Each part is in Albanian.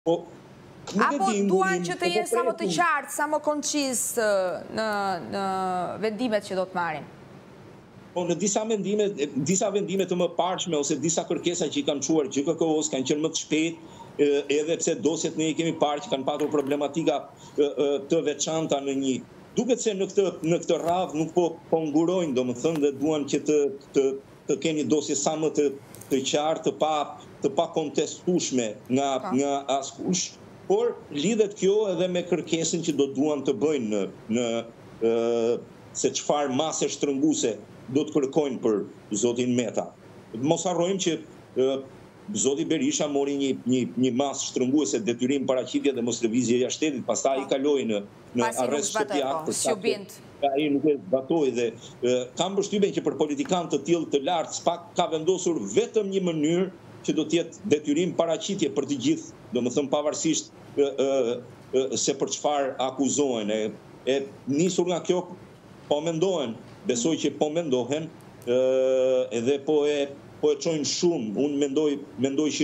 Apo duan që të jenë sa më të qartë, sa më koncis në vendimet që do të marrin? Po në disa vendime të mëparshme ose disa kërkesa që i kanë çuar GKK-s kanë qenë më të shpejtë, edhe pse dosjet ne i kemi parë që kanë patur problematika të veçanta në një. Duket se në këtë radhë nuk po ngurojnë, domethënë, dhe duan që të keni dosje sa më të qartë, të pa kontestueshme nga askush. Por lidhet kjo edhe me kërkesën që do duan të bëjnë se çfarë mase shtrënguese do të kërkojnë për zotin Meta. Mos harrojmë që zoti Berisha mori një masë shtrënguese detyrim paraqitje dhe moslëvizje jashtë shtetit, pastaj i kaloi në arrest shtëpiak. Ai nuk e zbatoi dhe kam përshtypjen që për politikanë të tillë të lartë SPAK ka vendosur vetëm një mënyrë që do të jetë detyrim paraqitje për të gjithë, domethënë pavarësisht se për çfarë akuzohen. E nisur nga kjo, po mendohen, besoj që po mendohen, edhe po e çojnë shumë. Unë mendoj që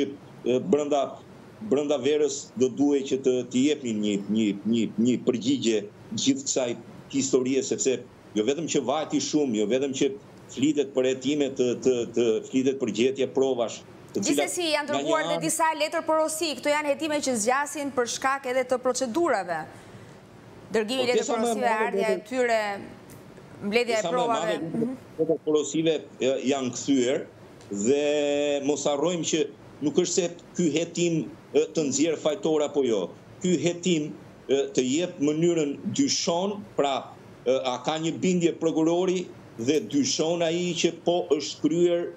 brenda verës do duhet që të jepnin një përgjigje gjithë kësaj historie, sepse jo vetëm që vajti shumë, jo vetëm që flitet për hetime, flitet për gjetje provash. Gjithsesi janë dërguar dhe disa letër porosi. Këto janë hetime që zgjasin për shkak edhe të procedurave. Dërgimi i letër porosive, ardhja e tyre, mbledhja e provave. Letër porosive janë kthyer dhe mos harrojmë që nuk është se ky hetim të nxjerr fajtor apo jo. Ky hetim të jep mënyrën dyshon, pra a ka një bindje prokurori dhe dyshon ai që po është kryer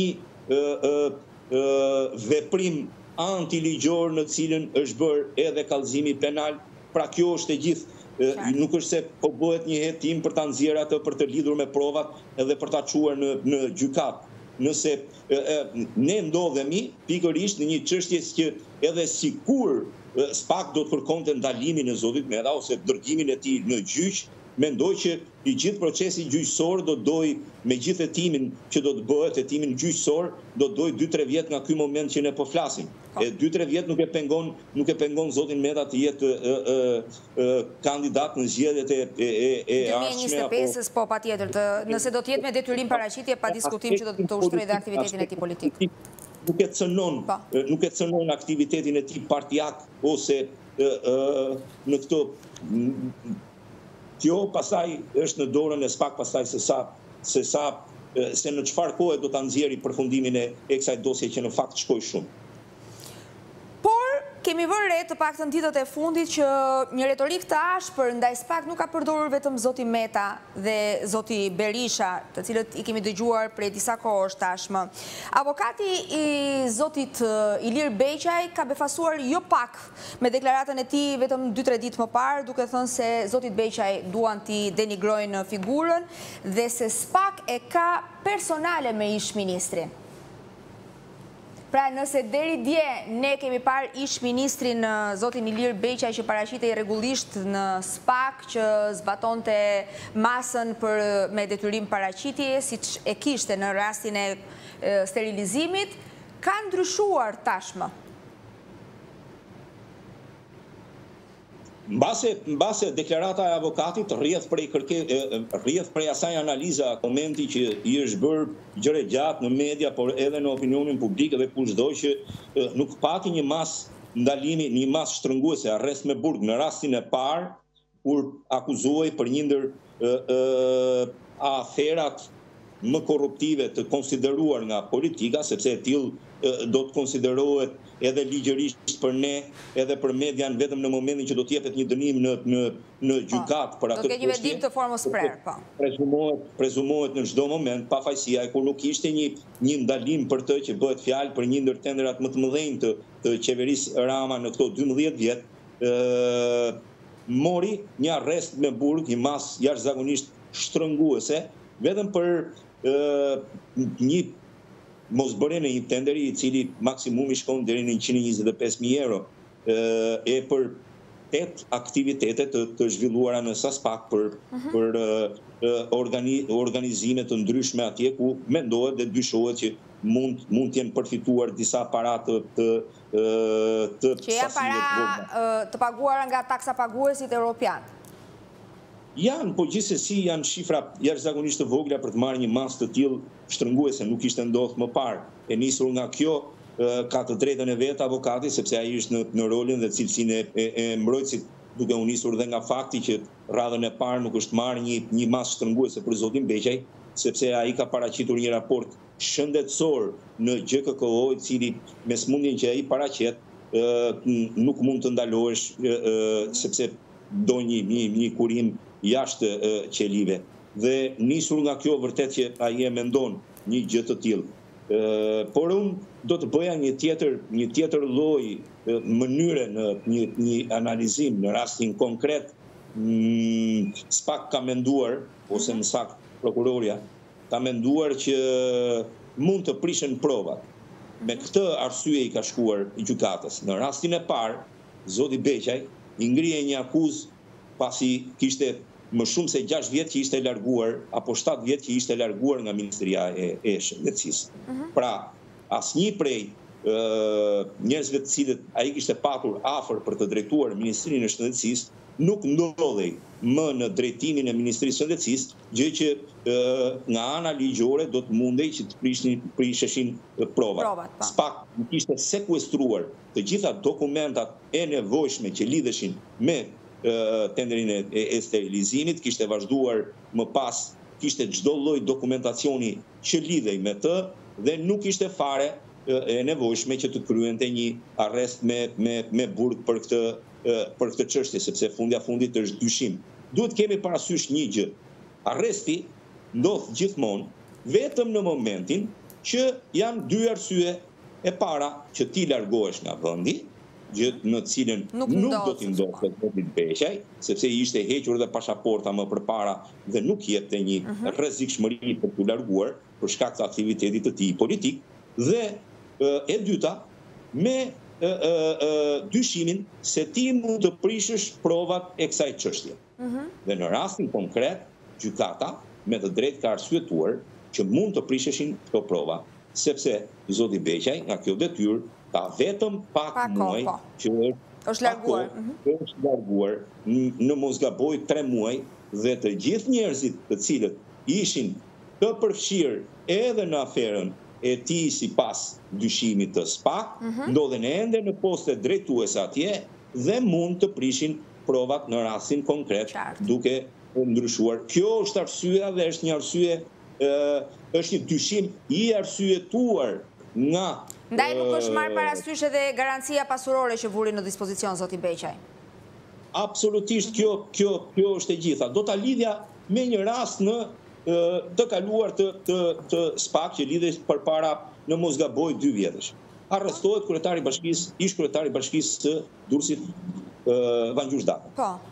një veprim antiligjor në cilën është bërë edhe kallëzimi penal. Pra kjo është e gjithë. Nuk është se po bëhet një hetim për ta nxjerrë atë, për të lidhur me provat edhe për ta çuar në gjykat. Nëse ne ndodhemi pikërisht në një çështje që edhe sikur SPAK do të kërkonte ndalimin e zotit Meta ose dërgimin e tij në gjyq, mendoj që i gjithë procesi gjyqësor do doj, me gjithë hetimin që do të bëhet, hetimin gjyqësor, do doj 2-3 vjet nga ky moment që ne po flasim. E 2-3 vjet nuk e pengon zotin Meta të jetë kandidat në zgjedhjet e ardhshme. 2025-s po patjetër, nëse do të jetë me detyrim paraqitje, pa diskutim që do të ushtrojë dhe aktivitetin e tij politik. Nuk e cënon aktivitetin e tij partijak ose në këto. Kjo pastaj është në dorën e SPAK, pastaj se në çfarë kohe do ta nxjerrë përfundimin e kësaj dosje që në fakt shkoi shumë. Por kemi vënë re të paktën ditët e fundit që një retorik të ashpër ndaj SPAK nuk ka përdorur vetëm zoti Meta dhe zoti Berisha, të cilët i kemi dëgjuar prej disa kohësh tashmë. Avokati i zotit Ilir Beqaj ka befasuar jo pak me deklaratën e tij vetëm 2-3 ditë më parë, duke thënë se zotit Beqaj duan t'i denigrojnë figurën dhe se SPAK e ka personale me ish-ministrin. Pra nëse deri dje ne kemi parë ish-ministrin zotin Ilir Beqaj që paraqitej rregullisht në SPAK, që zbatonte masën me detyrim paraqitje, siç e kishte në rastin e sterilizimit, ka ndryshuar tashmë. Mbase deklarata e avokatit rrjedh prej asaj analiza, komenti që i është bërë gjëre gjatë në media, por edhe në opinionin publik dhe kushdoj që nuk pati një masë ndalimi, një masë shtrënguese, arrest me burg në rastin e parë, kur akuzohej për një ndër aferat më korruptive të konsideruar nga politika, sepse e tillë do të konsiderohet edhe ligjërisht për ne, edhe për median, vetëm në momentin që do të jepet një dënim në gjykat për atë. Do të ketë një vendim të formës prerë, po. Prezumohet në çdo moment pafajësia, kur nuk ishte një ndalim për të, që bëhet fjalë për një ndër tenderat më të mëdhenj të qeverisë Rama në këto 12 vjet, mori një arrest me burg, një masë jashtëzakonisht shtrënguese, vetëm për një mosbërjen e një tenderi i cili maksimumi shkon deri në 125.000 euro, e për 8 aktivitete të zhvilluara në Saspak për organizime të ndryshme atje ku mendohet dhe dyshohet që mund të jenë përfituar disa para të që janë para të paguara nga taksa paguesit europian. Janë, po gjithsesi janë shifra jashtëzakonisht të vogla për të marrë një masë të tillë shtrënguese, nuk ishte ndodhur më parë. E nisur nga kjo ka të drejtën e vetë avokati, sepse ai është në rolin dhe cilësinë e mbrojtësit, duke u nisur dhe nga fakti që radhën e parë nuk është marrë një masë shtrënguese për zotin Beqaj, sepse ai ka paraqitur një raport shëndetësor në GKKO, i cili me smundjen që ai paraqet nuk mund të ndalohesh sepse do një kurim jashtë qelive. Dhe nisur nga kjo vërtet që ai e mendon një gjë të tillë. Por unë do të bëja një tjetër lloj mënyre në një analizim në rastin konkret. SPAK ka menduar, ose më saktë prokuroria, ka menduar që mund të prishen provat. Me këtë arsye i ka shkuar gjykatës. Në rastin e parë, zoti Beqaj i ngrihej një akuzë pasi kishte më shumë se 6 vjetë që ishte larguar, apo 7 vjetë që ishte larguar nga Ministria e Shëndetësisë. Pra, asnjë prej njerëzve të cilët ai kishte patur afër për të drejtuar Ministrinë e Shëndetësisë, nuk ndodhej më në drejtimin e Ministrisë së Shëndetësisë, gjë që nga ana ligjore do të mundej që të prisheshin provat. SPAK kishte sekuestruar të gjitha dokumentat e nevojshme që lidheshin me tenderin e sterilizimit, kishte vazhduar më pas, kishte çdo lloj dokumentacioni që lidhej me të dhe nuk ishte fare e nevojshme që të kryente një arrest me burg për këtë çështje, sepse fundja fundit është dyshim. Duhet kemi parasysh një gjë. Arresti ndodh gjithmonë vetëm në momentin që janë dy arsye. E para, që ti largohesh nga vendi, gjë në cilën nuk do t'i ndodhte zotit Beqaj, sepse i ishte hequr dhe pasaporta më përpara dhe nuk jepte një rrezikshmëri për t'u larguar për shkak të aktivitetit të tij politik, dhe e dyta, me dyshimin se ti mund të prishësh provat e kësaj çështje. Dhe në rastin konkret, gjykata me të drejtë ka arsyetuar që mund të prisheshin këto prova, sepse zoti Beqaj nga kjo detyrë ka vetëm pak muaj që është larguar, në mos gaboj 3 muaj, dhe të gjithë njerëzit të cilët ishin të përfshirë edhe në aferën e tij sipas dyshimit të SPAK, ndodhen ende në poste drejtuese atje dhe mund të prishin provat në rastin konkret duke ndryshuar. Kjo është arsyeja dhe është një arsye, është një dyshim i arsyetuar nga ndaj nuk është marrë parasysh edhe garancia pasurore që vuri në dispozicion zoti Beqaj. Absolutisht, kjo është e gjitha. Do ta lidhja me një rast në të kaluar të SPAK që lidhej përpara në mos gaboj 2 vjetësh. Arrestohet ish kryetari i bashkisë së Durrësit Vangjush Data.